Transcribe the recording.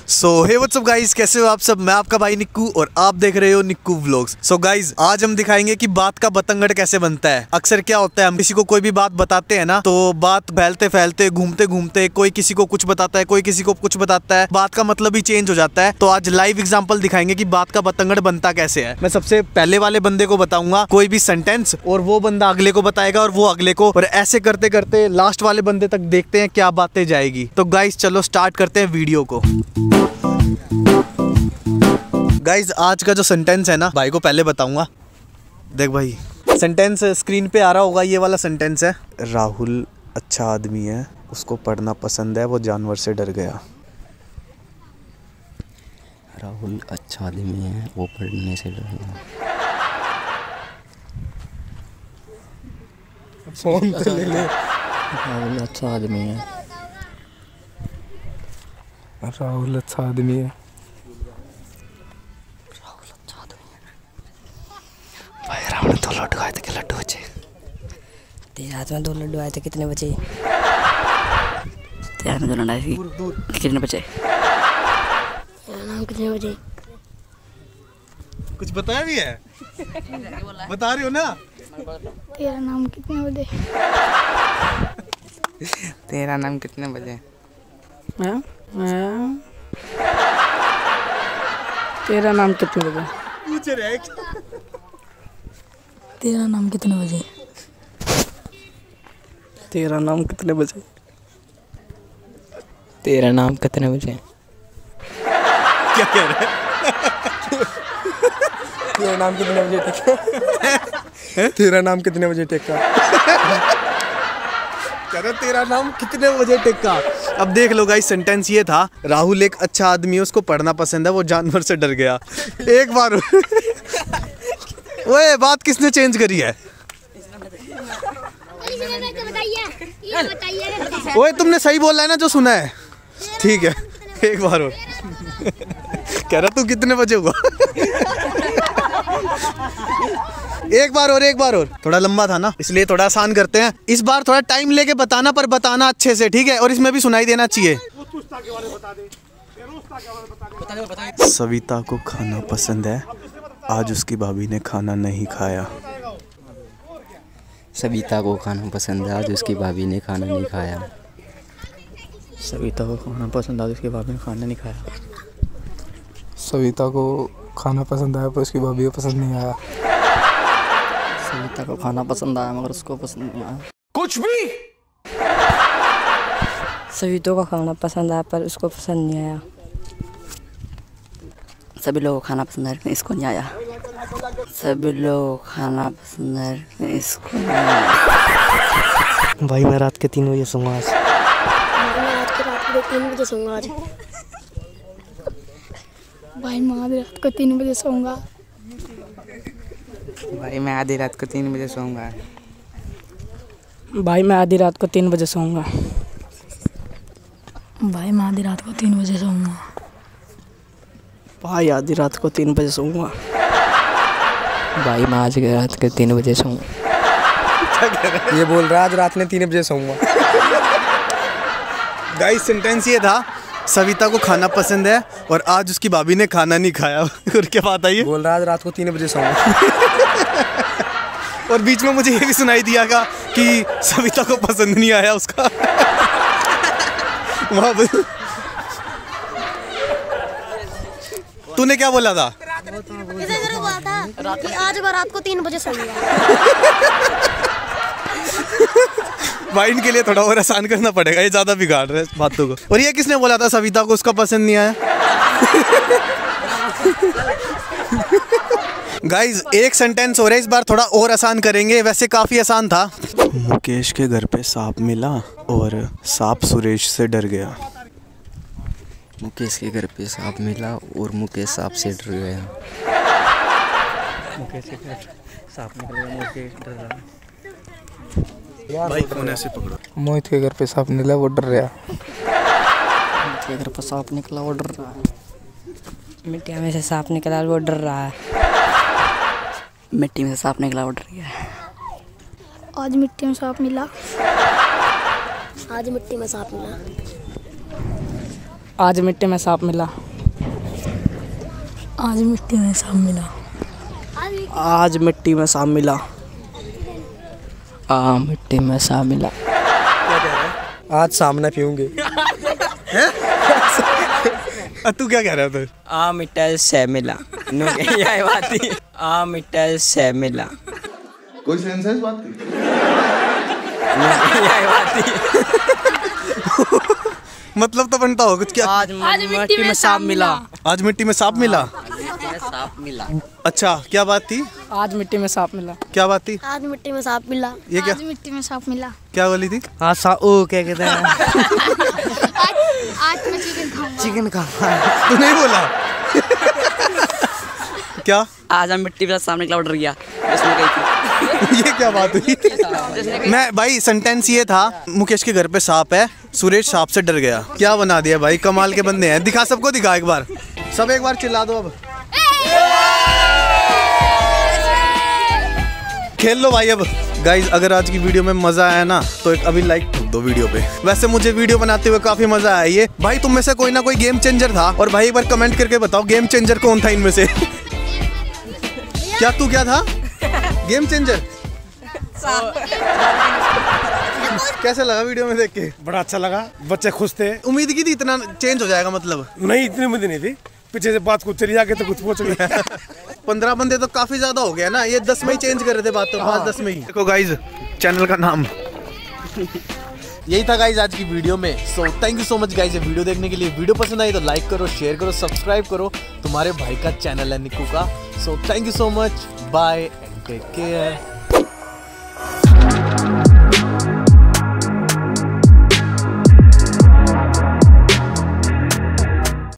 सो hey what's up guys, कैसे हो आप सब। मैं आपका भाई निक्कू और आप देख रहे हो निक्कू व्लॉग्स। सो गाइस, आज हम दिखाएंगे कि बात का बतंगड़ कैसे बनता है। अक्सर क्या होता है, हम किसी को कोई भी बात बताते हैं ना, तो बात फैलते फैलते घूमते घूमते कोई किसी को कुछ बताता है, कोई किसी को कुछ बताता है, बात का मतलब ही चेंज हो जाता है। तो आज लाइव एग्जांपल दिखाएंगे कि बात का बतंगड़ बनता कैसे है। मैं सबसे पहले वाले बंदे को बताऊंगा कोई भी सेंटेंस, और वो बंदा अगले को बताएगा और वो अगले को, और ऐसे करते करते लास्ट वाले बंदे तक देखते हैं क्या बातें जाएगी। तो गाइस चलो स्टार्ट करते हैं वीडियो को। गाइज आज का जो सेंटेंस है ना, भाई को पहले बताऊंगा। देख भाई, सेंटेंस स्क्रीन पे आ रहा होगा, ये वाला सेंटेंस है। राहुल अच्छा आदमी है, उसको पढ़ना पसंद है, वो जानवर से डर गया। राहुल अच्छा आदमी है, वो पढ़ने से डर गया। फोन तो ले ले। राहुल अच्छा आदमी है। राहुल अच्छा आदमी है। भाई राहुल ने 2 लड्डू आए थे, कि लड्डू बचे? तेरे हाथ में 2 लड्डू आए थे, कितने बचे? तेरे हाथ में 2 लड्डू आए थे, कितने बचे? तेरा नाम कितने बजे? कुछ बताया भी है? बता रही हो ना? तेरा नाम कितने बजे? तेरा नाम कितने बजे? तेरा नाम कितने बजे? पूछ रहे हैं। तेरा नाम कितने बजे? तेरा नाम कितने बजे? तेरा नाम कितने बजे? क्या कह रहे हैं? तेरा नाम कितने बजे टेका? तेरा नाम कितने बजे टेका? कह रहे तेरा नाम कितने बजे टेका। अब देख लो गाइस, सेंटेंस ये था, राहुल एक अच्छा आदमी है, उसको पढ़ना पसंद है, वो जानवर से डर गया। एक बार ओए, बात किसने चेंज करी है? ओए तुमने सही बोला है ना जो सुना है? ठीक है, एक बार और। कह रहा तू कितने बजे हुआ? एक बार और। थोड़ा लंबा था ना, इसलिए थोड़ा आसान करते हैं। इस बार थोड़ा टाइम लेके बताना, पर बताना अच्छे से, ठीक है? और इसमें भी सुनाई देना चाहिए। सविता को खाना पसंद है, आज उसकी भाभी ने खाना नहीं खाया। सविता को खाना पसंद है, आज उसकी भाभी ने खाना नहीं खाया। सविता को खाना पसंद आया, उसकी भाभी ने खाना नहीं खाया। सविता को खाना पसंद आया पर उसकी भाभी को पसंद नहीं आया। सविता को खाना पसंद आया मगर उसको पसंद नहीं आया। कुछ भी। सविता को खाना पसंद आया पर उसको पसंद नहीं आया। सभी लोगों को खाना पसंद है लेकिन इसको नहीं आया। सभी लोगों को खाना पसंद है लेकिन इसको नहीं आया। भाई मैं रात के 3 बजे सोऊंगा आज। रात के 3 बजे सोऊंगा आज। भाई मैं आधी रात को 3 बजे सोऊंगा। भाई मैं आधी रात को 3 बजे सोऊंगा। भाई मैं आधी रात को 3 बजे सोऊंगा। भाई मैं आधी रात को 3 बजे सोऊंगा। भाई आधी रात को 3 बजे सोऊंगा। भाई मैं आज रात के 3 बजे सोऊंगा। ये बोल रहा आज रात में 3 बजे सोऊंगा। गाइस सेंटेंस ये था, सविता को खाना पसंद है और आज उसकी भाभी ने खाना नहीं खाया। और क्या बात आई? बोल रहा आज रात को 3 बजे सोऊंगा। और बीच में मुझे ये भी सुनाई दिया था कि सविता को पसंद नहीं आया उसका। तूने क्या बोला था? आज मैं रात को 3 बजे सोऊंगा। भाई इनके लिए थोड़ा और आसान करना पड़ेगा, ये ज्यादा बिगाड़ रहे हैं बातों को। और ये किसने बोला था सविता को उसका पसंद नहीं आया? गाइज एक सेंटेंस हो रहा है, इस बार थोड़ा और आसान करेंगे, वैसे काफी आसान था। मुकेश के घर पे सांप मिला और सांप सुरेश से डर गया। मुकेश के घर पे सांप मिला और मुकेश सांप से डर गया। मुकेश के घर सांप निकल गया, मुकेश डर रहा। भाई फोन ऐसे पकड़ो। मोहित के घर पे सांप निकला, वो डर रहा। मोहित के घर पे सांप निकला, वो डर रहा है। मिट्टी में से सांप निकला, वो डर रहा है। मिट्टी में से सांप निकला, वो डर गया। आज मिट्टी में सांप मिला। आज मिट्टी में सांप मिला। आज मिट्टी में सांप मिला। आज मिट्टी में सांप मिला। आज मिट्टी में सांप मिला। मिट्टी में सांप मिला। आज सामने पीऊंगे। तू क्या कह रहा है? मिट्टा से मिला। यही बात थी। मिट्टा से मिला। कोई सेंस है इस बात की? यही बात थी। मतलब तो बनता हो कुछ क्या? आज मिट्टी में सांप मिला। आज मिट्टी में सांप मिला। सांप मिला। अच्छा, क्या बात थी? आज मिट्टी में सांप मिला। क्या बात थी? आज मिट्टी में सांप मिला। ये क्या? आज मिट्टी में सांप मिला। क्या बोली थी? हाँ क्या कहते हैं? आज मैं चिकन खाऊंगा। चिकन खा। तू नहीं बोला? क्या? आज हम मिट्टी में सामने क्लाउड गया उसमें गई थी। ये क्या बात हुई? मैं भाई सेंटेंस ये था, मुकेश के घर पे सांप है, सुरेश सांप से डर गया। क्या बना दिया भाई, कमाल के बंदे हैं। दिखा, सबको दिखा एक बार, सब एक बार चिल्ला दो। अब खेल लो भाई। अब गाइज, अगर आज की वीडियो में मजा आया ना तो एक अभी लाइक ठोक दो वीडियो पे। वैसे मुझे वीडियो बनाते हुए काफी मजा आया। ये भाई तुम में से कोई ना कोई गेम चेंजर था, और भाई एक बार कमेंट करके बताओ गेम चेंजर कौन था इनमें से? क्या तू क्या था? Game changer? कैसा लगा वीडियो में देख के? बड़ा अच्छा लगा, बच्चे खुश थे। उम्मीद की थी इतना चेंज हो जाएगा? मतलब नहीं, इतनी उम्मीद नहीं थी। पीछे से बात कुछ चली जाके तो कुछ पहुंच गया। 15 बंदे तो काफी ज्यादा हो गया ना। ये 10 में ही चेंज कर रहे थे बात तो। 5-10 में ही। देखो गाइज, चैनल का नाम यही था गाइज आज की वीडियो में। So thank you so much guys ये वीडियो देखने के लिए। वीडियो पसंद आई तो लाइक करो, शेयर करो, सब्सक्राइब करो। तुम्हारे भाई का चैनल है निक्कू का। So thank you so much, bye and take care.